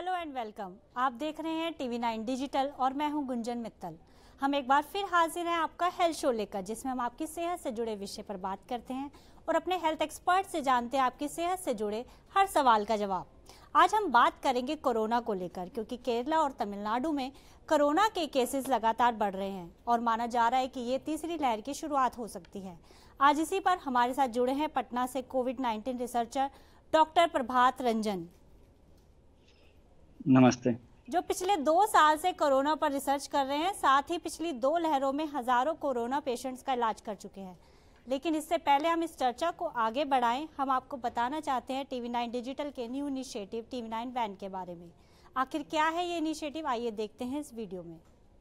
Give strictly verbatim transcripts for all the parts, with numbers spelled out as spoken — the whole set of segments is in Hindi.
Hello and welcome. आप देख रहे हैं टीवी नाइन डिजिटल और मैं हूं गुंजन मित्तल। हम एक बार फिर हाजिर हैं आपका हेल्थ शो लेकर, जिसमें हम आपकी सेहत से जुड़े विषय पर बात करते हैं और अपने हेल्थ एक्सपर्ट से जानते हैं आपकी सेहत से जुड़े हर सवाल का जवाब। आज हम बात करेंगे कोरोना को लेकर, क्योंकि केरला और तमिलनाडु में कोरोना के केसेस लगातार बढ़ रहे हैं और माना जा रहा है कि ये तीसरी लहर की शुरुआत हो सकती है। आज इसी पर हमारे साथ जुड़े हैं पटना से COVID nineteen researcher doctor Prabhat Ranjan. नमस्ते। जो पिछले दो साल से कोरोना पर रिसर्च कर रहे हैं, साथ ही पिछली दो लहरों में हजारों कोरोना पेशेंट्स का इलाज कर चुके हैं। लेकिन इससे पहले हम इस चर्चा को आगे बढ़ाएं, हम आपको बताना चाहते हैं टीवी नाइन डिजिटल के new initiative TV nine van के बारे में। आखिर क्या है ये इनिशिएटिव, आइए देखते हैं इस वीडियो में।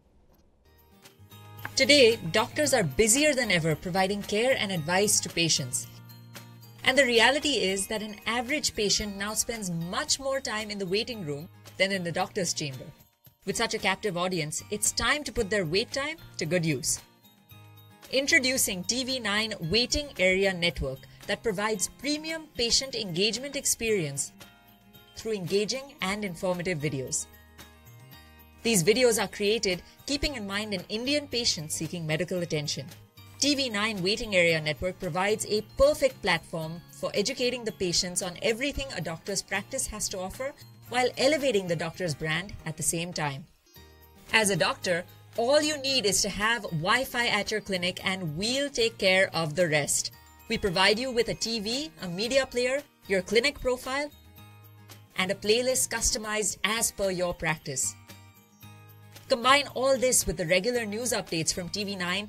Today, doctors are busier than ever providing care and advice to patients. And the reality is that an average patient now spends much more time in the waiting room than in the doctor's chamber. With such a captive audience, it's time to put their wait time to good use. Introducing T V nine Waiting Area Network that provides premium patient engagement experience through engaging and informative videos. These videos are created keeping in mind an Indian patient seeking medical attention. T V nine Waiting Area Network provides a perfect platform for educating the patients on everything a doctor's practice has to offer while elevating the doctor's brand at the same time. As a doctor, all you need is to have Wi-Fi at your clinic and we'll take care of the rest. We provide you with a T V, a media player, your clinic profile, and a playlist customized as per your practice. Combine all this with the regular news updates from T V nine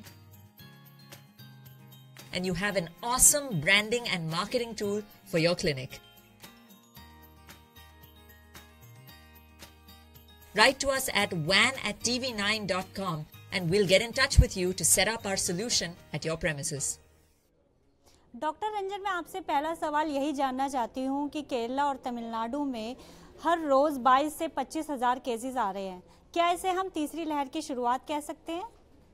and you have an awesome branding and marketing tool for your clinic. Write to us at van at t v nine dot com and we'll get in touch with you to set up our solution at your premises. Doctor Ranjan, मैं आपसे पहला सवाल यही जानना चाहती हूँ कि केरला और तमिलनाडु में हर रोज बाईस से पच्चीस हजार केसेस आ रहे हैं। क्या इसे हम तीसरी लहर की शुरुआत कह सकते हैं?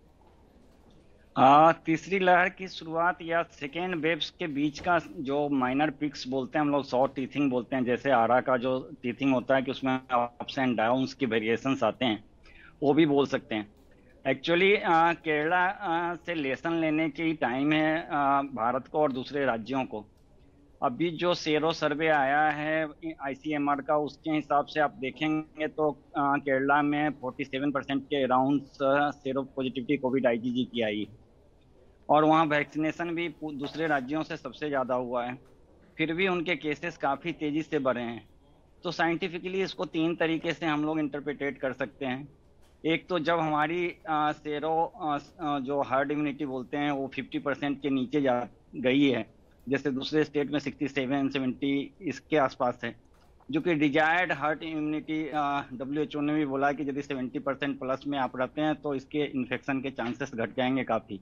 आ, तीसरी लहर की शुरुआत या सेकेंड वेव्स के बीच का जो माइनर पिक्स बोलते हैं हम लोग, शॉर्ट टीथिंग बोलते हैं, जैसे आरा का जो टीथिंग होता है कि उसमें अप्स एंड डाउन्स की वेरिएशंस आते हैं, वो भी बोल सकते हैं। एक्चुअली केरला आ, से लेसन लेने की टाइम है आ, भारत को और दूसरे राज्यों को। अभी जो सेरो सर्वे आया है आईसीएमआर का, उसके हिसाब से आप देखेंगे तो आ, केरला में सैंतालीस परसेंट के around sero positivity COVID IgG की आई और वहाँ वैक्सीनेशन भी दूसरे राज्यों से सबसे ज़्यादा हुआ है। फिर भी उनके केसेस काफ़ी तेज़ी से बढ़े हैं। तो साइंटिफिकली इसको तीन तरीके से हम लोग इंटरप्रिटेट कर सकते हैं। एक तो जब हमारी आ, सेरो आ, जो हर्ड इम्यूनिटी बोलते हैं वो पचास परसेंट के नीचे जा गई है, जैसे दूसरे स्टेट में सड़सठ, सत्तर इसके आसपास है, जो कि desired herd immunity W H O ने भी बोला कि यदि सत्तर परसेंट प्लस में आप रहते हैं तो इसके इन्फेक्शन के चांसेस घट जाएंगे काफ़ी।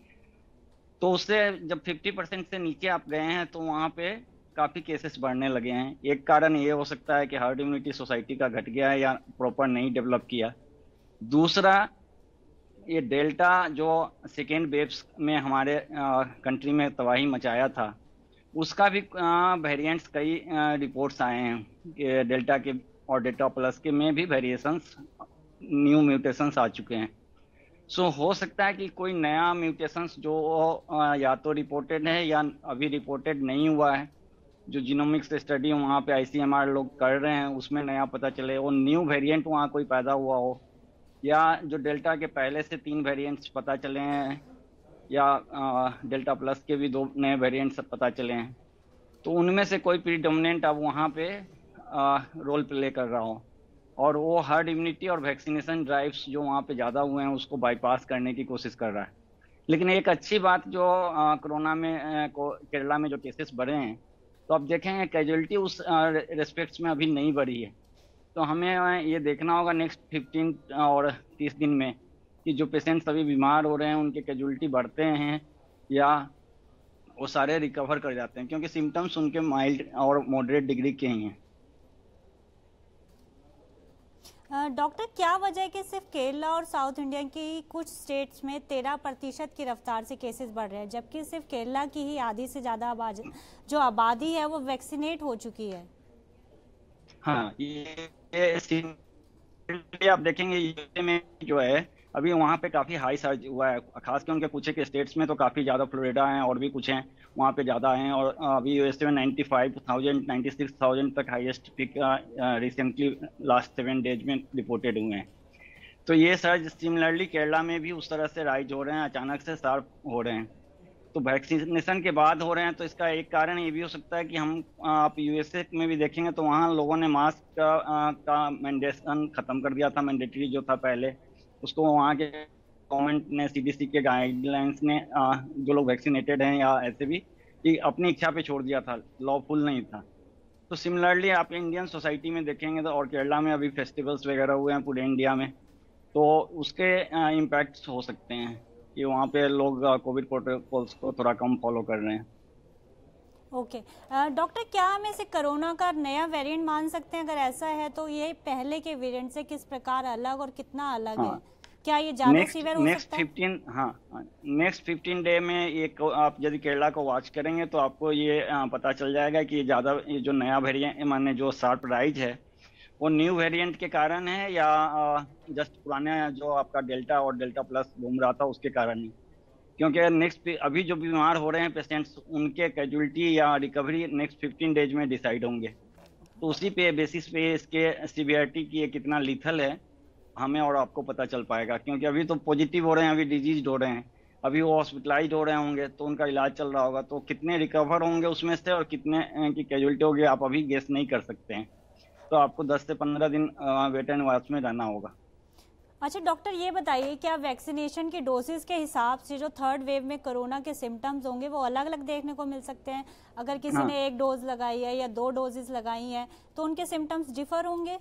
तो उससे जब पचास परसेंट से नीचे आप गए हैं तो वहाँ पे काफ़ी केसेस बढ़ने लगे हैं। एक कारण ये हो सकता है कि हर्ड इम्यूनिटी सोसाइटी का घट गया है या प्रॉपर नहीं डेवलप किया। दूसरा, ये डेल्टा जो सेकेंड वेव्स में हमारे कंट्री में तबाही मचाया था, उसका भी वेरिएंट्स कई रिपोर्ट्स आए हैं कि डेल्टा के और डेल्टा प्लस के में भी वेरिएशंस, न्यू म्यूटेशंस आ चुके हैं। सो so, हो सकता है कि कोई नया म्यूटेशंस जो आ, या तो रिपोर्टेड है या अभी रिपोर्टेड नहीं हुआ है, जो जीनोमिक्स स्टडी वहाँ पे आईसीएमआर लोग कर रहे हैं, उसमें नया पता चले, वो न्यू वेरिएंट वहाँ कोई पैदा हुआ हो, या जो डेल्टा के पहले से तीन वेरिएंट्स पता चले हैं या आ, डेल्टा प्लस के भी दो नए वेरिएंट्स पता चले हैं, तो उनमें से कोई प्रीडोमिनेंट अब वहाँ पे आ, रोल प्ले कर रहा हो और वो हर्ड इम्यूनिटी और वैक्सीनेशन ड्राइव्स जो वहाँ पे ज़्यादा हुए हैं उसको बाईपास करने की कोशिश कर रहा है। लेकिन एक अच्छी बात जो कोरोना में आ, को केरला में जो केसेस बढ़े हैं, तो अब देखेंगे कैजुअलिटी उस रेस्पेक्ट्स में अभी नहीं बढ़ी है। तो हमें ये देखना होगा नेक्स्ट पंद्रह और तीस दिन में कि जो पेशेंट्स अभी बीमार हो रहे हैं उनके कैजुअलिटी बढ़ते हैं या वो सारे रिकवर कर जाते हैं, क्योंकि सिम्टम्स उनके माइल्ड और मॉडरेट डिग्री के ही हैं। डॉक्टर, क्या वजह है कि सिर्फ केरला और साउथ इंडिया की कुछ स्टेट्स में तेरह प्रतिशत की रफ्तार से केसेस बढ़ रहे हैं, जबकि सिर्फ केरला की ही आधी से ज़्यादा आबादी जो आबादी है वो वैक्सीनेट हो चुकी है? हाँ, ये, ये आप देखेंगे यूके में जो है अभी वहाँ पे काफी हाई सर्ज हुआ है, खासकर उनके कुछ एक स्टेट्स में तो काफी ज्यादा, फ्लोरिडा हैं और भी कुछ हैं वहाँ पे ज्यादा हैं। और अभी यूएसए में ninety five thousand ninety six thousand तक highest peak recently last seven days में रिपोर्टेड हुए हैं। तो ये सर्ज सिमिलरली केरला में भी उस तरह से राइज हो रहे हैं, अचानक से शार्प हो रहे हैं। तो वैक्सीनेशन के बाद हो रहे हैं, तो इसका एक कारण ये भी हो सकता है कि हम, आप यूएसए में भी देखेंगे तो वहाँ लोगों ने मास्क का, का मैंडेशन खत्म कर दिया था, मैंडेटरी जो था पहले, उसको वहाँ के गवर्नमेंट ने, सीडीसी के गाइडलाइंस ने, जो लोग वैक्सीनेटेड हैं या ऐसे भी, कि अपनी इच्छा पे छोड़ दिया था, लॉफुल नहीं था। तो सिमिलरली आप इंडियन सोसाइटी में देखेंगे तो, और केरला में अभी फेस्टिवल्स वगैरह हुए हैं पूरे इंडिया में, तो उसके इम्पैक्ट्स हो सकते हैं कि वहाँ पे लोग कोविड प्रोटोकॉल्स को थोड़ा कम फॉलो कर रहे हैं। ओके डॉक्टर, क्या हम इसे कोरोना का नया वेरिएंट मान सकते हैं? अगर ऐसा है तो ये पहले के वेरिएंट से किस प्रकार अलग और कितना अलग हाँ, है? क्या ये ज्यादा सीवियर हो सकता है? फिफ्टीन हाँ नेक्स्ट फिफ्टीन डे में एक, आप यदि केरला को वॉच करेंगे तो आपको ये आ, पता चल जाएगा कि ये ज्यादा, ये जो नया वेरिएंट माने जो शार्प राइज है वो न्यू वेरिएंट के कारण है या जस्ट पुराने जो आपका डेल्टा और डेल्टा प्लस घूम रहा था उसके कारण ही। क्योंकि नेक्स्ट अभी जो बीमार हो रहे हैं पेशेंट्स, उनके कैजुअलिटी या रिकवरी नेक्स्ट फिफ्टीन डेज में डिसाइड होंगे। तो उसी पे बेसिस पे इसके सीवियरिटी की कितना लीथल है हमें और आपको पता चल पाएगा। क्योंकि अभी तो पॉजिटिव हो रहे हैं, अभी डिजीज हो रहे हैं, अभी वो हॉस्पिटलाइज हो रहे होंगे तो उनका इलाज चल रहा होगा, तो कितने रिकवर होंगे उसमें से और कितने की कैजुअलिटी होगी आप अभी गेस नहीं कर सकते हैं। तो आपको दस से पंद्रह दिन वेट एंड वॉच में रहना होगा। अच्छा डॉक्टर, ये बताइए क्या वैक्सीनेशन की डोसेज के हिसाब से जो थर्ड वेव में कोरोना के सिम्टम्स होंगे वो अलग अलग देखने को मिल सकते हैं? अगर किसी हाँ। ने एक डोज लगाई है या दो डोजेस लगाई हैं तो उनके सिम्टम्स डिफर होंगे?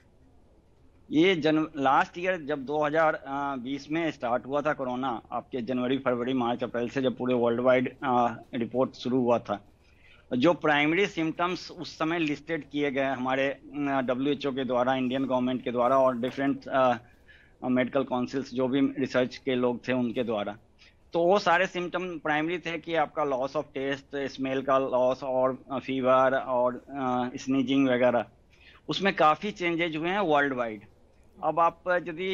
ये जन लास्ट ईयर जब दो हज़ार बीस में स्टार्ट हुआ था कोरोना, आपके जनवरी फरवरी मार्च अप्रैल से जब पूरे वर्ल्ड वाइड रिपोर्ट शुरू हुआ था, जो प्राइमरी सिम्टम्स उस समय लिस्टेड किए गए हमारे डब्ल्यू एच ओ के द्वारा, इंडियन गवर्नमेंट के द्वारा और डिफरेंट मेडिकल काउंसिल्स जो भी रिसर्च के लोग थे उनके द्वारा, तो वो सारे सिम्टम प्राइमरी थे कि आपका लॉस ऑफ टेस्ट, स्मेल का लॉस और फीवर और स्नीजिंग वगैरह। उसमें काफ़ी चेंजेज हुए हैं वर्ल्ड वाइड। अब आप यदि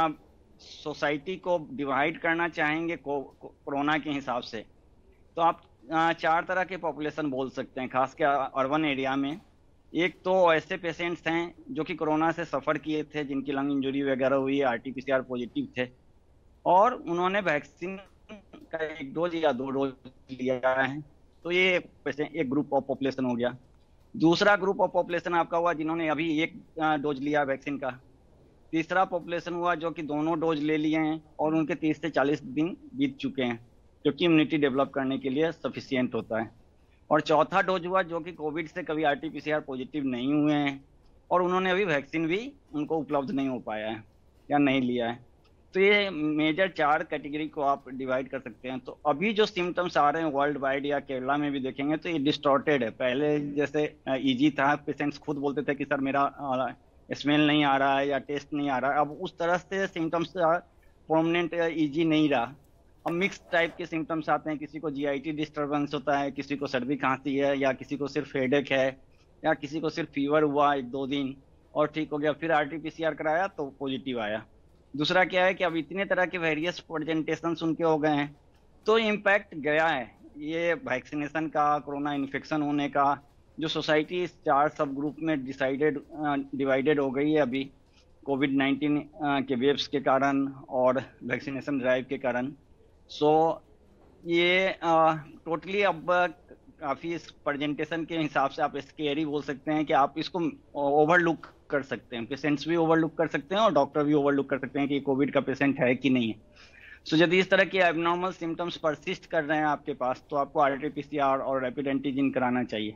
सोसाइटी को डिवाइड करना चाहेंगे कोरोना के हिसाब से, तो आप आ, चार तरह के पॉपुलेशन बोल सकते हैं, खास कर अर्बन एरिया में। एक तो ऐसे पेशेंट्स हैं जो कि कोरोना से सफ़र किए थे, जिनकी लंग इंजरी वगैरह हुई, आरटीपीसीआर पॉजिटिव थे और उन्होंने वैक्सीन का एक डोज या दो डोज लिया है, तो ये एक ग्रुप ऑफ पॉपुलेशन हो गया। दूसरा ग्रुप ऑफ पॉपुलेशन आपका हुआ जिन्होंने अभी एक डोज लिया वैक्सीन का। तीसरा पॉपुलेशन हुआ जो कि दोनों डोज ले लिए हैं और उनके तीस से चालीस दिन बीत चुके हैं, जो कि इम्यूनिटी डेवलप करने के लिए सफिशिएंट होता है। और चौथा डोज हुआ जो कि कोविड से कभी आरटीपीसीआर पॉजिटिव नहीं हुए हैं और उन्होंने अभी वैक्सीन भी उनको उपलब्ध नहीं हो पाया है या नहीं लिया है। तो ये मेजर चार कैटेगरी को आप डिवाइड कर सकते हैं। तो अभी जो सिम्टम्स आ रहे हैं वर्ल्ड वाइड या केरला में भी देखेंगे तो ये डिस्टॉर्टेड है। पहले जैसे इजी था, पेशेंट्स खुद बोलते थे कि सर मेरा स्मेल नहीं आ रहा है या टेस्ट नहीं आ रहा है, अब उस तरह से सिम्टम्स परमानेंट इजी नहीं रहा। अब मिक्स टाइप के सिम्टम्स आते हैं, किसी को जीआईटी डिस्टर्बेंस होता है, किसी को सर्दी खांसी है, या किसी को सिर्फ हेडेक है, या किसी को सिर्फ फीवर हुआ एक दो दिन और ठीक हो गया, फिर आरटीपीसीआर कराया तो पॉजिटिव आया। दूसरा क्या है कि अब इतने तरह के वेरियस प्रेजेंटेशंस उनके हो गए हैं, तो इम्पैक्ट गया है ये वैक्सीनेशन का, कोरोना इन्फेक्शन होने का। जो सोसाइटी इस चार सब ग्रुप में डिसाइडेड डिवाइडेड हो गई है अभी कोविड नाइन्टीन के वेव्स के कारण और वैक्सीनेशन ड्राइव के कारण। सो so, ये टोटली uh, अब काफ़ी इस प्रेजेंटेशन के हिसाब से आप स्केरी बोल सकते हैं कि आप इसको ओवरलुक कर सकते हैं, पेशेंट्स भी ओवरलुक कर सकते हैं और डॉक्टर भी ओवरलुक कर सकते हैं कि कोविड का पेशेंट है कि नहीं है। सो so, यदि इस तरह के एबनॉर्मल सिम्टम्स परसिस्ट कर रहे हैं आपके पास तो आपको आरटीपीसीआर और रैपिड एंटीजन कराना चाहिए।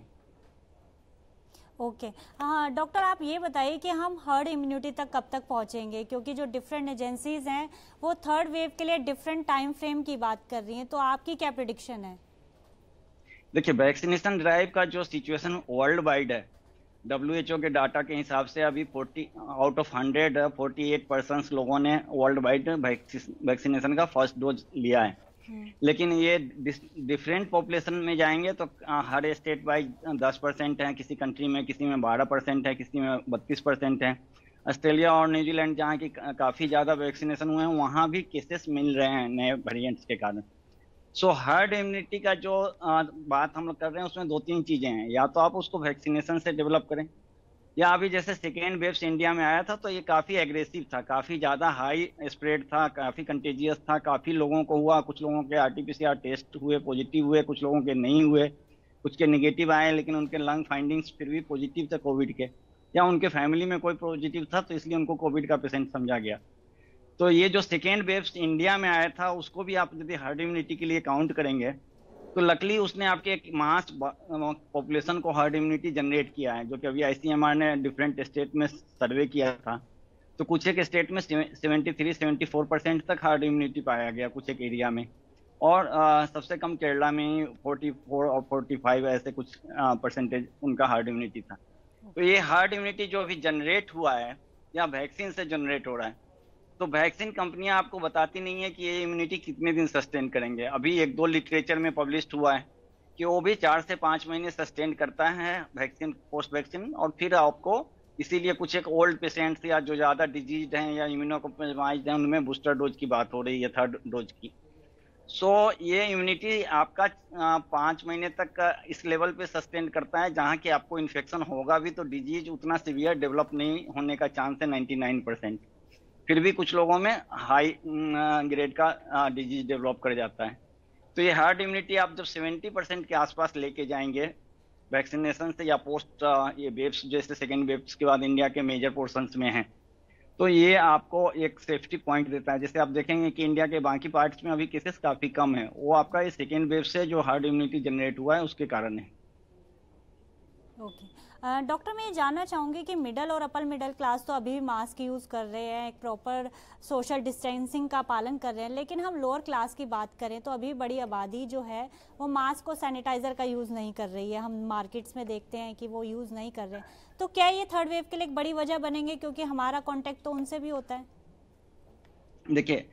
ओके हाँ डॉक्टर, आप ये बताइए कि हम हर्ड इम्यूनिटी तक कब तक पहुंचेंगे, क्योंकि जो डिफरेंट एजेंसीज हैं वो थर्ड वेव के लिए डिफरेंट टाइम फ्रेम की बात कर रही हैं, तो आपकी क्या प्रेडिक्शन है? देखिए, वैक्सीनेशन ड्राइव का जो सिचुएशन वर्ल्ड वाइड है, डब्ल्यू एच ओ के डाटा के हिसाब से अभी चालीस आउट ऑफ हंड्रेड अड़तालीस परसेंट लोगों ने वर्ल्ड वाइड वैक्सीनेशन का फर्स्ट डोज लिया है। लेकिन ये डिफरेंट पॉपुलेशन में जाएंगे तो हर स्टेट वाइज दस परसेंट है, किसी कंट्री में किसी में बारह परसेंट है, किसी में बत्तीस परसेंट है। ऑस्ट्रेलिया और न्यूजीलैंड जहाँ की काफी ज्यादा वैक्सीनेशन हुए हैं वहां भी केसेस मिल रहे हैं नए वेरिएंट्स के कारण। सो हर्ड इम्यूनिटी का जो आ, बात हम लोग कर रहे हैं उसमें दो तीन चीजें हैं, या तो आप उसको वैक्सीनेशन से डेवलप करें, या अभी जैसे सेकेंड वेव्स इंडिया में आया था तो ये काफी एग्रेसिव था, काफी ज्यादा हाई स्प्रेड था, काफी कंटेजियस था, काफी लोगों को हुआ, कुछ लोगों के आरटीपीसीआर टेस्ट हुए पॉजिटिव हुए, कुछ लोगों के नहीं हुए, कुछ के निगेटिव आए लेकिन उनके लंग फाइंडिंग्स फिर भी पॉजिटिव थे कोविड के, या उनके फैमिली में कोई पॉजिटिव था तो इसलिए उनको कोविड का पेशेंट समझा गया। तो ये जो सेकेंड वेव्स इंडिया में आया था उसको भी आप यदि हर्ड इम्यूनिटी के लिए काउंट करेंगे तो लकली उसने आपके एक मास पॉपुलेशन को हर्ड इम्यूनिटी जनरेट किया है, जो कि अभी आईसीएमआर ने डिफरेंट स्टेट में सर्वे किया था। तो कुछ एक स्टेट में seventy three seventy four percent तक हर्ड इम्यूनिटी पाया गया कुछ एक एरिया में, और आ, सबसे कम केरला में फोर्टी फोर और फोर्टी फाइव ऐसे कुछ परसेंटेज उनका हर्ड इम्यूनिटी था। तो ये हर्ड इम्यूनिटी जो अभी जनरेट हुआ है या वैक्सीन से जनरेट हो रहा है, तो वैक्सीन कंपनियां आपको बताती नहीं है कि ये इम्यूनिटी कितने दिन सस्टेन करेंगे। अभी एक दो लिटरेचर में पब्लिश्ड हुआ है कि वो भी चार से पांच महीने सस्टेन करता है वैक्सीन, पोस्ट वैक्सीन, और फिर आपको इसीलिए कुछ एक ओल्ड पेशेंट्स या जो ज्यादा डिजीज हैं या इम्यूनोकॉम्प्रोमाइज्ड हैं उनमें बूस्टर डोज की बात हो रही है, थर्ड डोज की। सो so, ये इम्यूनिटी आपका पांच महीने तक इस लेवल पे सस्टेन करता है जहां कि आपको इन्फेक्शन होगा भी तो डिजीज उतना सीवियर डेवलप नहीं होने का चांस है नाइंटी नाइन परसेंट। फिर भी कुछ लोगों में हाई ग्रेड का डिजीज डेवलप कर जाता है। तो ये हार्ड इम्यूनिटी आप जब सेवेंटी परसेंट के आसपास लेके जाएंगे वैक्सीनेशन से या पोस्ट ये वेव्स जैसे सेकेंड वेव्स के बाद इंडिया के मेजर पोर्शंस में हैं, तो ये आपको एक सेफ्टी पॉइंट देता है। जैसे आप देखेंगे कि इंडिया के बाकी पार्ट्स में अभी केसेस काफी कम है, वो आपका ये सेकेंड वेव से जो हार्ड इम्यूनिटी जनरेट हुआ है उसके कारण है। ओके डॉक्टर, मैं ये जानना चाहूँगी कि मिडल और अपर मिडिल क्लास तो अभी भी मास्क यूज़ कर रहे हैं, एक प्रॉपर सोशल डिस्टेंसिंग का पालन कर रहे हैं, लेकिन हम लोअर क्लास की बात करें तो अभी बड़ी आबादी जो है वो मास्क और सैनिटाइज़र का यूज़ नहीं कर रही है। हम मार्केट्स में देखते हैं कि वो यूज़ नहीं कर रहे हैं। तो क्या ये थर्ड वेव के लिए एक बड़ी वजह बनेंगे, क्योंकि हमारा कॉन्टेक्ट तो उनसे भी होता है? देखिए,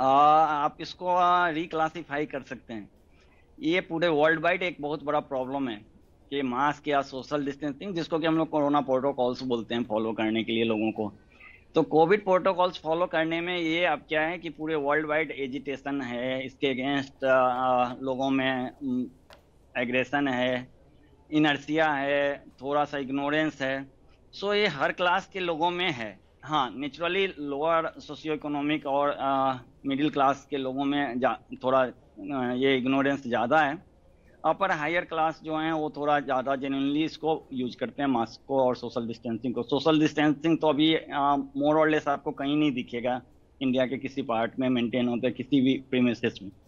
आप इसको रिक्लासीफाई कर सकते हैं। ये पूरे वर्ल्ड वाइड एक बहुत बड़ा प्रॉब्लम है कि मास्क या सोशल डिस्टेंसिंग, जिसको कि हम लोग कोरोना प्रोटोकॉल्स बोलते हैं, फॉलो करने के लिए लोगों को। तो कोविड प्रोटोकॉल्स फॉलो करने में ये अब क्या है कि पूरे वर्ल्ड वाइड एजिटेशन है, इसके अगेंस्ट लोगों में एग्रेशन है, इनर्सिया है, थोड़ा सा इग्नोरेंस है। सो ये हर क्लास के लोगों में है। हाँ, नेचुरली लोअर सोशियो इकोनॉमिक और मिडिल क्लास के लोगों में थोड़ा आ, ये इग्नोरेंस ज़्यादा है। अपर हायर क्लास जो हैं वो थोड़ा ज़्यादा जेन्युइनली इसको यूज करते हैं, मास्क को और सोशल डिस्टेंसिंग को। सोशल डिस्टेंसिंग तो अभी मोर और लेस आपको कहीं नहीं दिखेगा इंडिया के किसी पार्ट में मेंटेन होता है, किसी भी प्रीमिसेस में।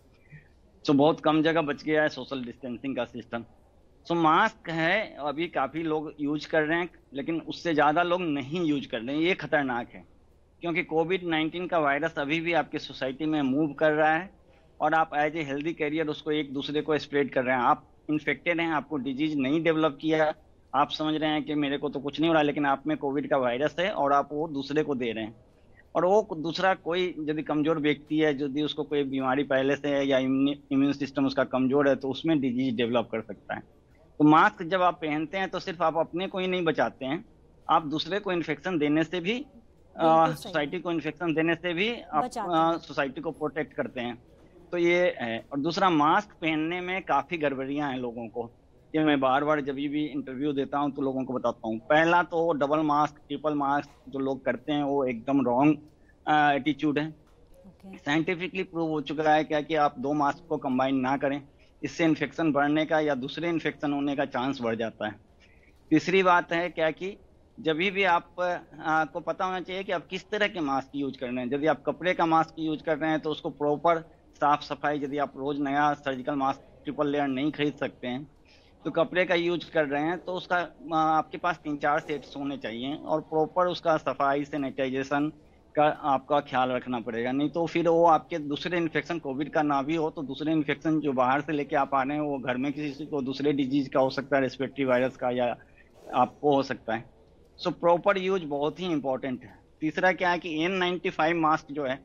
सो बहुत कम जगह बच गया है सोशल डिस्टेंसिंग का सिस्टम। सो मास्क है अभी काफ़ी लोग यूज कर रहे हैं, लेकिन उससे ज़्यादा लोग नहीं यूज कर रहे हैं। ये खतरनाक है क्योंकि कोविड नाइन्टीन का वायरस अभी भी आपकी सोसाइटी में मूव कर रहा है और आप एज ए हेल्दी कैरियर उसको एक दूसरे को स्प्रेड कर रहे हैं। आप इन्फेक्टेड हैं, आपको डिजीज नहीं डेवलप किया, आप समझ रहे हैं कि मेरे को तो कुछ नहीं हो रहा, लेकिन आप में कोविड का वायरस है और आप वो दूसरे को दे रहे हैं। और वो दूसरा कोई यदि कमजोर व्यक्ति है, यदि उसको कोई बीमारी पहले से है या इम्यून सिस्टम उसका कमजोर है, तो उसमें डिजीज डेवलप कर सकता है। तो मास्क जब आप पहनते हैं तो सिर्फ आप अपने को ही नहीं बचाते हैं, आप दूसरे को इन्फेक्शन देने से भी, सोसाइटी को इन्फेक्शन देने से भी आप सोसाइटी को प्रोटेक्ट करते हैं। तो ये है। और दूसरा, मास्क पहनने में काफी गड़बड़ियां हैं लोगों को, ये मैं बार बार जब भी इंटरव्यू देता हूं तो लोगों को बताता हूं। पहला तो डबल मास्क, ट्रिपल मास्क जो लोग करते हैं वो एकदम रॉन्ग एटीट्यूड है। साइंटिफिकली प्रूव हो चुका है क्या कि आप दो मास्क को कंबाइन ना करें, इससे इन्फेक्शन बढ़ने का या दूसरे इन्फेक्शन होने का चांस बढ़ जाता है। तीसरी बात है क्या कि जब भी आप आ, को पता होना चाहिए कि आप किस तरह के मास्क यूज कर रहे हैं। यदि आप कपड़े का मास्क यूज कर रहे हैं तो उसको प्रॉपर साफ सफाई, यदि आप रोज नया सर्जिकल मास्क ट्रिपल लेयर नहीं खरीद सकते हैं तो कपड़े का यूज कर रहे हैं तो उसका आपके पास तीन चार सेट्स होने चाहिए और प्रॉपर उसका सफाई सैनिटाइजेशन का आपका ख्याल रखना पड़ेगा। नहीं तो फिर वो आपके दूसरे इन्फेक्शन, कोविड का ना भी हो तो दूसरे इन्फेक्शन जो बाहर से लेके आप आ रहे हैं वो घर में किसी को दूसरे डिजीज का हो सकता है, रेस्पिरेटरी वायरस का, या आपको हो सकता है। सो प्रॉपर यूज बहुत ही इंपॉर्टेंट है। तीसरा क्या है कि एन नाइन्टी फाइव मास्क जो है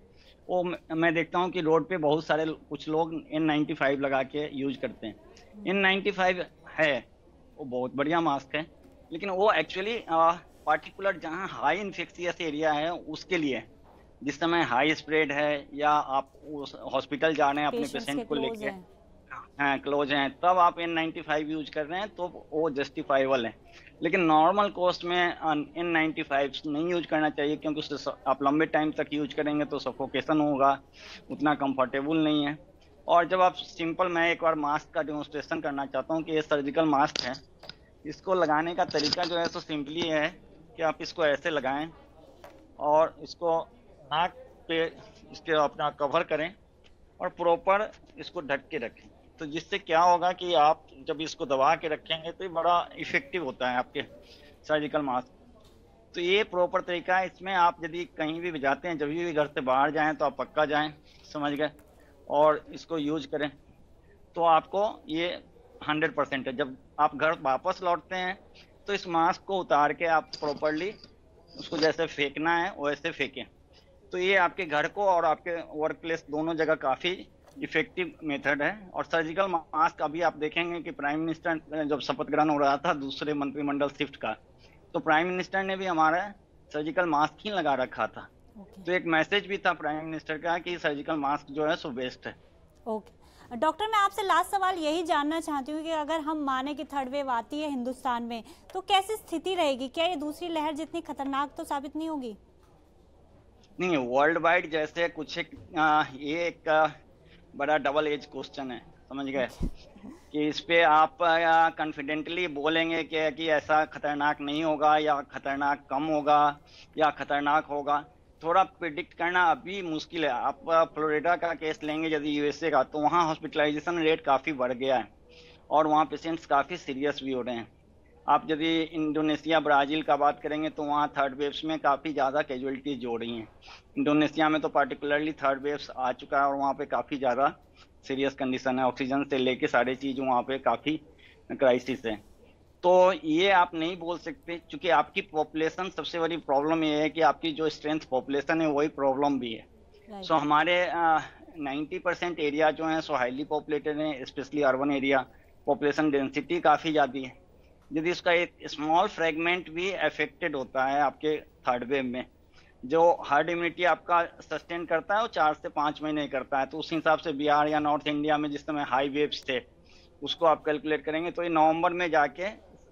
वो मैं देखता हूँ कि रोड पे बहुत सारे कुछ लोग एन नाइन्टी फाइव लगा के यूज करते हैं। एन नाइन्टी फाइव है, वो बहुत बढ़िया मास्क है, लेकिन वो एक्चुअली पार्टिकुलर जहाँ हाई इन्फेक्शियस एरिया है उसके लिए, जिस समय हाई स्प्रेड है या आप हॉस्पिटल जा रहे हैं अपने पेशेंट को लेके, हाँ क्लोज हैं, तब आप एन नाइन्टी फाइव यूज कर रहे हैं तो वो जस्टिफाइबल है। लेकिन नॉर्मल कोर्स में एन नाइन्टी फाइव नहीं यूज करना चाहिए, क्योंकि उससे आप लंबे टाइम तक यूज करेंगे तो सफोकेशन होगा, उतना कंफर्टेबल नहीं है। और जब आप सिंपल, मैं एक बार मास्क का डेमोन्स्ट्रेशन करना चाहता हूँ कि ये सर्जिकल मास्क है। इसको लगाने का तरीका जो है तो सिंपली है कि आप इसको ऐसे लगाएं और इसको नाक पे इसके अपना कवर करें और प्रॉपर इसको ढक के रखें। तो जिससे क्या होगा कि आप जब इसको दबा के रखेंगे तो ये बड़ा इफेक्टिव होता है आपके सर्जिकल मास्क। तो ये प्रॉपर तरीका है। इसमें आप यदि कहीं भी जाते हैं, जब भी घर से बाहर जाएं तो आप पक्का जाएं, समझ गए, और इसको यूज करें तो आपको ये हंड्रेड परसेंट है। जब आप घर वापस लौटते हैं तो इस मास्क को उतार के आप प्रॉपरली उसको जैसे फेंकना है वैसे फेंकें। तो ये आपके घर को और आपके वर्क प्लेस दोनों जगह काफ़ी इफेक्टिव मेथड है। और सर्जिकल मास्क अभी आप देखेंगे कि प्राइम मिनिस्टर जब शपथ ग्रहण हो रहा था दूसरे मंत्रिमंडल शिफ्ट का, तो प्राइम मिनिस्टर ने भी हमारा सर्जिकल मास्क ही लगा रखा था। okay. तो एक मैसेज भी था प्राइम मिनिस्टर का कि सर्जिकल मास्क जो है सो बेस्ट है। Okay okay. डॉक्टर, मैं आपसे लास्ट सवाल यही जानना चाहती हूँ कि अगर हम माने कि थर्ड वेव आती है हिंदुस्तान में तो कैसी स्थिति रहेगी? क्या ये दूसरी लहर जितनी खतरनाक तो साबित नहीं होगी? नहीं, वर्ल्ड वाइड जैसे कुछ एक, आ, ये एक आ, बड़ा डबल एज क्वेश्चन है, समझ गए कि इस पे आप कॉन्फिडेंटली बोलेंगे कि, कि ऐसा खतरनाक नहीं होगा या खतरनाक कम होगा या खतरनाक होगा, थोड़ा प्रिडिक्ट करना अभी मुश्किल है। आप फ्लोरिडा का केस लेंगे यदि यूएसए का, तो वहाँ हॉस्पिटलाइजेशन रेट काफ़ी बढ़ गया है और वहाँ पेशेंट्स काफ़ी सीरियस भी हो रहे हैं। आप यदि इंडोनेशिया ब्राज़ील का बात करेंगे तो वहाँ थर्ड वेव्स में काफ़ी ज़्यादा कैजुअलिटीज हो रही हैं। इंडोनेशिया में तो पार्टिकुलरली थर्ड वेव्स आ चुका है और वहाँ पे काफ़ी ज़्यादा सीरियस कंडीशन है, ऑक्सीजन से लेके सारे चीज़ वहाँ पे काफ़ी क्राइसिस है। तो ये आप नहीं बोल सकते, क्योंकि आपकी पॉपुलेशन, सबसे बड़ी प्रॉब्लम ये है कि आपकी जो स्ट्रेंथ पॉपुलेशन है वही प्रॉब्लम भी है। So right. so, हमारे नाइन्टी परसेंट एरिया जो है सो हाईली पॉपुलेटेड है, specially urban area, population density काफ़ी ज़्यादा है। यदि उसका एक स्मॉल फ्रेगमेंट भी अफेक्टेड होता है आपके थर्ड वेव में, जो हार्ड इम्यूनिटी आपका सस्टेन करता है वो चार से पाँच महीने करता है, तो उस हिसाब से बिहार या नॉर्थ इंडिया में जिस समय हाई वेव्स थे उसको आप कैलकुलेट करेंगे तो ये नवंबर में जाके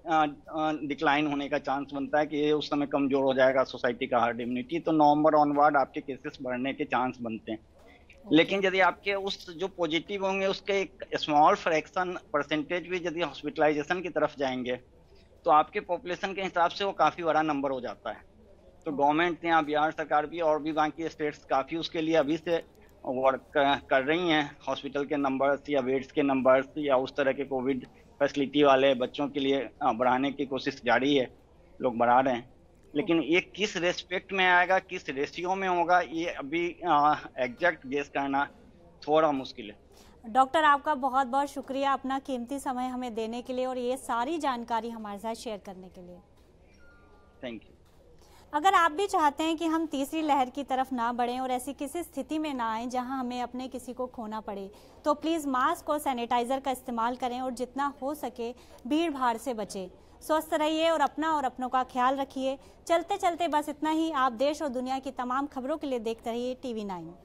डिक्लाइन होने का चांस बनता है कि ये उस समय कमजोर हो जाएगा सोसाइटी का हार्ड इम्यूनिटी, तो नवंबर ऑनवर्ड आपके केसेस बढ़ने के चांस बनते हैं। लेकिन यदि आपके उस जो पॉजिटिव होंगे उसके एक स्मॉल फ्रैक्शन परसेंटेज भी यदि हॉस्पिटलाइजेशन की तरफ जाएंगे तो आपके पॉपुलेशन के हिसाब से वो काफ़ी बड़ा नंबर हो जाता है। तो गवर्नमेंट यहाँ बिहार सरकार भी और भी बाकी स्टेट्स काफ़ी उसके लिए अभी से वर्क कर रही हैं, हॉस्पिटल के नंबर्स या बेड्स के नंबर्स या उस तरह के कोविड फैसिलिटी वाले बच्चों के लिए बढ़ाने की कोशिश जारी है, लोग बढ़ा रहे हैं। लेकिन ये किस रेस्पेक्ट में आएगा, किस रेशियो में होगा, ये अभी एग्जैक्ट गेस करना थोड़ा मुश्किल है। डॉक्टर, आपका बहुत बहुत शुक्रिया अपना कीमती समय हमें देने के लिए और ये सारी जानकारी हमारे साथ शेयर करने के लिए। Thank you. अगर आप भी चाहते हैं कि हम तीसरी लहर की तरफ ना बढ़ें और ऐसी किसी स्थिति में ना आएं जहां हमें अपने किसी को खोना पड़े, तो प्लीज़ मास्क और सैनिटाइज़र का इस्तेमाल करें और जितना हो सके भीड़ भाड़ से बचें। स्वस्थ रहिए और अपना और अपनों का ख्याल रखिए। चलते चलते बस इतना ही। आप देश और दुनिया की तमाम खबरों के लिए देखते रहिए टीवी नाइन।